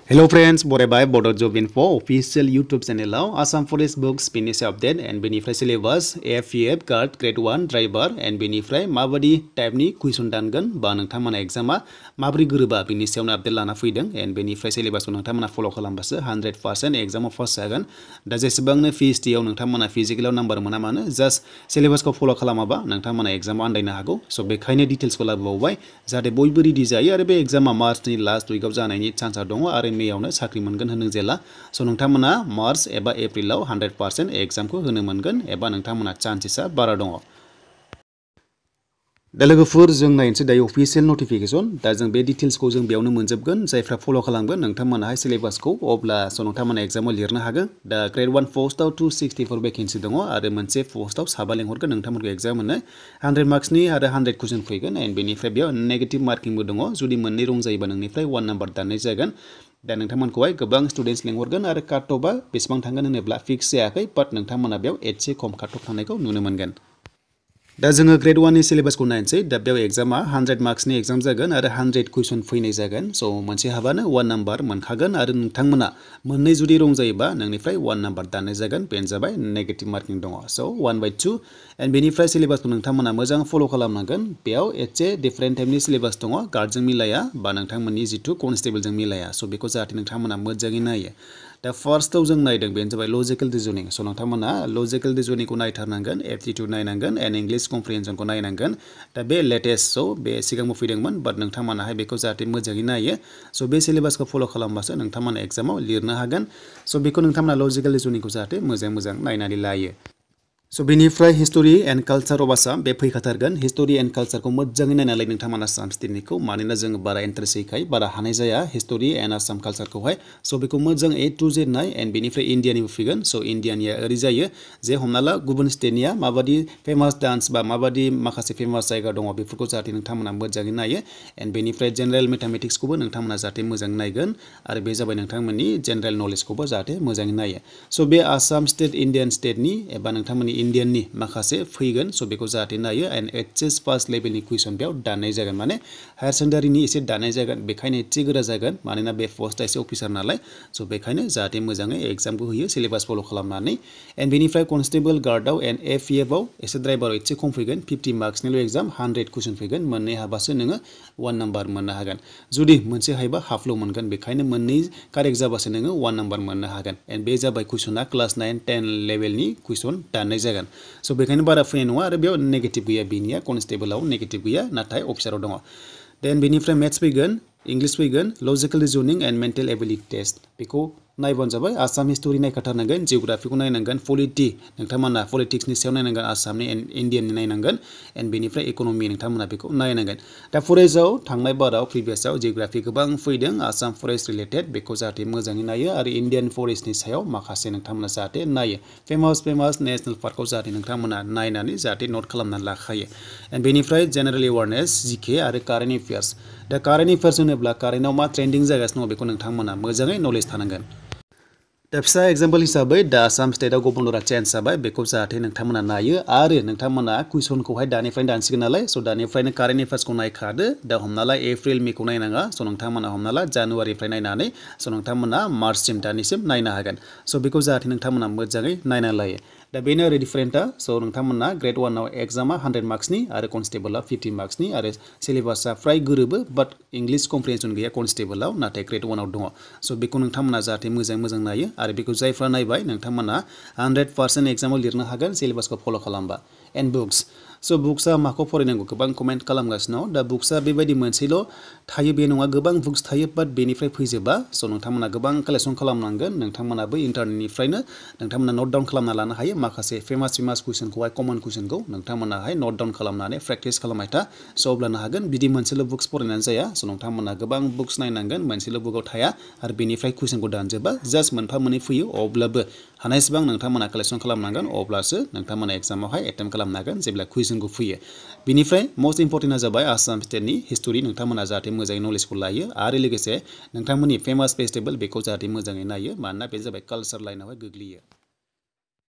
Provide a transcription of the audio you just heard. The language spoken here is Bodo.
Hello friends, बरायबाय Bodo Job Info official YouTube channel Assam Forest Books finish update and बेनिफ्राय syllabus AFEF guard grade 1 driver and बेनिफ्राय माबादि टाइपनि क्वेश्चन दानगोन बा नोंथांमोना एग्जामा माबोरै गोरोबा बेनि सायावनो आपडेट लाना फैदों and बेनिफ्राय syllabusखौ नोंथांमोना फलो खालामबासो 100% एग्जामाव पास जागोन दा जेसेबांनो फिजिटियाव नोंथांमोना फिजिकेलाव नाम्बार मोना मानो जास्ट syllabusखौ फलो खालामाबा नोंथांमोना एग्जामाव आन्दायनो हागौ सो बेखायनो डिटेल्सखौ लाबोबावबाय जाहाथे बयबो रेडि जायो आरो बे एग्जामा मार्चनि लास्ट उइकआव जानायनि चान्सआ दङ आरो मेयावनो साख्रि मोनगोन होनो जेला सो नोंथांमोना मार्च एबा एप्रिलाव 100% एग्जामखौ होनो मोनगोन एबा नोंथांमोना चान्सेसआ बारा दङ दा लोगोफोर जों नायनोसै दायो अफिशियेल नटिफिकेशन दा जों बे डिटेल्सखौ जों बेयावनो मोनजोबगोन जायफ्रा फलो खालामगोन नोंथांमोनाहाय सिलेबासखौ अब्ला सो नोंथांमोना एग्जामाव लिरनो हागोन दा ग्रेड 1 पोस्टआव 264 वेकेन्सि दङ आरो मोनसे पोस्टआव साबा लेंहरगोन नोंथांमोनखौ एग्जाम होनो 100 मार्क्सनि आरो 100 कुइसन फैगोन एन्ड बेनिफ्राय बेयाव नेगेटिभ मार्किंबो दङ जुदि मोननै रं जायोबा नोंनिफ्राय 1 नाम्बार दाननाय जागोन दा नोंथांमोनखौहाय गोबां स्टुडेन्टस लेंहरगोन आरो काट अफआ बेसेबां थांगोन होनोब्ला फिक्स जायाखै बाट नोंथांमोना बेयाव एसे खम काट अफ थानायखौ नुनो मोनगोन दा जोङो ग्रेड 1 नि सिलेबासखौ नायनोसै दा बेयाव एग्जामा 100 मार्क्सनि एग्जाम जागोन आरो 100 कुइसन फैनाय जागोन सो मोनसे हाबानो 1 नाम्बार मोनखागोन आरो नोंथांमोना मोननै जुदि रं जायोबा नोंनिफ्राय 1 नाम्बार दाननाय जागोन बेनो जाबाय नेगेटिभ मार्किं दङ सो 1/2 एन्ड बेनिफ्राय सिलेबासखौ नोंथांमोना मोजां फलो खालामनांगोन बेयाव एसे डिफरेन्ट टाइपनि सिलेबास दङ गार्डजों मिलाया बा नोंथांमोननि जिथु कनस्टेबलजों मिलाया सो बेखौ जाहाथे नोंथांमोना मोजाङै नायो दा फार्स्टआव जों नायदों बेनो जाबाय लजिकेल रिजनिं सो नोंथांमोना लजिकेल रिजनिंखौ नायथारनांगोन एप्टिट्युड नायनांगोन एन्ड इंलिश कम्प्रिहेन्सनखौ नायनांगोन दा बे लेटेस्ट सो बे सिगांबो फैदोंमोन बाट नोंथांमोनाहाय बेखौ जाहाथे मोजाङै नायो सो बे सिलेबासखौ फलो खालामबासो नोंथांमोना एग्जामाव लिरनो हागोन सो बेखौ नोंथांमोना लजिकेल रिजनिंखौ जाहाथे मोजां नायनानै लायो सो बेनिफ्राय history and culture of Assam बे फैखाथारगोन हिस्टोरी एन्ड कालचारखौ मोजाङै नायनानै नोंथांमोना आसाम स्टेटनिखौ मानोना जों बारा इन्टारेस्ट होयखाय बारा हानाय जाया हिस्टोरी एन्ड आसाम कालचारखौहाय सो बेखौ मोजां A to Z नाय एन्ड बेनिफ्राय इन्डियानिबो फैगोन सो इन्डियानिया ओरै जायो जे हमना ला गुबुन स्टेटनिया माबादि फेमास डान्स बा माबादि माखासे फेमास जायगा दङ बेफोरखौ जाहाथे नोंथांमोना मोजाङै नायो एन्ड बेनिफ्राय जेनेरेल मेथामेटिक्सखौबो नोंथांमोना जाहाथे मोजाङै नायगोन आरो बे जाबाय नोंथांमोननि जेनेरेल नलेजखौबो जाहाथे मोजाङै नायो सो बे आसाम स्टेट इन्डियान स्टेटनि एबा नोंथांमोननि इन्डियाननि माखासे फैगोन सो बेखौ जाहाथे नायो एन्ड एचएस पास लेभेलनि कुइसन बेयाव दाननाय जागोन माने हायार सेकेन्डारिनि एसे दाननाय जागोन बेखायनो एसे गोरा जागोन मानोना बे पोस्टआ एसे अफिसार नालाय सो बेखायनो जाहाथे मोजाङै एग्जामखौ होयो सिलेबास फलो खालामनानै एन्ड बेनिफ्राय कनस्टेबल गार्डआव एन्ड एफिएफआव एसे ड्राइभाराव एसे खम फैगोन 50 मार्क्सनिल' एग्जाम 100 कुइसन फैगोन मोननै हाबासो नोङो 1 नाम्बार मोननो हागोन जुदि मोनसे हायोबा हाफल' मोनगोन बेखायनो मोननै कारेक्ट जाबासो नोङो 1 नाम्बार मोननो हागोन एन्ड बे जाबाय कुइसना क्लास 9 10 लेभेलनि कुइसन दाननाय जागोन सो बेखायनो बारा फैनाय नङा आरो बेयाव नेगेटिभ गैया बेनिया कनस्टेबलाव नेगेटिभ गैया नाथाय अफिसाराव दङ देन बेनिफ्राय मेथ्स फैगोन इंलिश फैगोन logical reasoning and mental ability test बेखौ नायबानो जाबाय आसाम हिस्टोरी नायखाथारनांगोन जिअग्राफिखौ नायनांगोन पलिटि नोंथांमोना पलिटिक्सनि सायाव नायनांगोन आसामनि एन्ड इन्डियाननि नायनांगोन एन्ड बेनिफ्राय इक'नमि नोंथांमोना बेखौ नायनांगोन दा फरेस्टआव थांनाय बाराव प्रिभियासआव जिअग्राफि गोबां फैदों आसाम फरेस्ट रिलेटेड बेखौ जाहाथे मोजाङै नायो आरो इन्डियान फरेस्टनि सायाव माखासे नोंथांमोना जाहाथे नायो फेमास नेसनेल पार्कआव जाहाथे नोंथांमोना नायनानै जाहाथे नट खालामनानै लाखायो एन्ड बेनिफ्राय जेनेरेल एवारनेस जिके आरो कारेन्ट एफेयार्स दा कारेन्ट एफेयार्स होनोब्ला कारेन्टआव मा ट्रेन्डिं जागासिनो दङ बेखौ नोंथांमोना मोजाङै नलेज थानांगोन दा फिसा एग्जाम्पल हिसाबै दा आसाम स्टेटआव गभर्नरा चेन्ज जाबाय बेखौ जाहाथे नोंथांमोना नायो आरो नोंथांमोना कुइसनखौहाय दानिफ्रायनो दानसिगोन नालाय स' दानिफ्रायनो कारेन्ट एफेयार्सखौ नायखादो दा हमना ला एप्रिल मेखौ नायनाङा स' नोंथांमोना हमना ला जानुवारिनिफ्राय नायनानै स' नोंथांमोना मार्चसिम दानिसिम नायनो हागोन स' बेखौ जाहाथे नोंथांमोना मोजाङै नायना लायो दा बेनो आरो डिफारेन्टआ स' नोंथांमोना ग्रेड 1 आव एग्जामा 100 मार्क्सनि आरो कनस्टेबलआ 50 मार्क्सनि आरो सिलेबासआ फ्राय गोरोबो बाट इंलिश कम्प्रिहेन्सन गैया कनस्टेबलआव नाथाय ग्रेड 1 आव दङ स' बेखौ नोंथांमोना जाहाथे मोजां नायो आरो बेखौ जायफ्रा नायबाय नोंथांमोना 100% एग्जामाव लिरनो हागोन सिलेबासखौ फलो खालामबा एन्ड बुक्स स' बुक्सआ माखौ फरायनांगौ गोबां कमेन्ट खालामगासिनो दं दा बुक्सआ बेबायदि मोनसेल' थायो बे नङा गोबां बुक्स थायो बाट बेनिफ्राय फैजोबा स' नोंथांमोना गोबां कालेक्सन खालामनांगोन नोंथांमोनाबो इन्टारनेटनिफ्रायनो नोंथांमोना नट डाउन खालामना लानो हायो माखासे फेमास कुइसनखौहाय कमन कुइसनखौ नोंथांमोनाहाय नट डाउन खालामनानै प्रेक्टिस खालामबाय था स' अब्लानो हागोन बिदि मोनसेल' बुक्स फरायनानै जाया स' नोंथांमोना गोबां बुक्स नायनांगोन मोनसेल' बुकआव थाया आरो बेनिफ्राय कुइसनखौ दानजोबा जास्ट मोनफा मोननै फैयो अब्लाबो हानायसेबां नोंथांमोना कालेक्सन खालामनांगोन अब्लासो नोंथांमोना एग्जामावहाय एटेम्प खालामनो हागोन जेब्ला कुइसनखौ फैयो बिनिफ्राय मस्ट इम्परटेन्टआ जाबाय आसाम स्टेटनि हिस्टोरी नोंथांमोना जाहाथे मोजाङै नलेजखौ लायो आरो लोगोसे नोंथांमोननि फेमास फेस्टिभेल बेखौ जाहाथे मोजाङै नायो मानोना बे जाबाय कालचार लाइनावहाय गोग्लैयो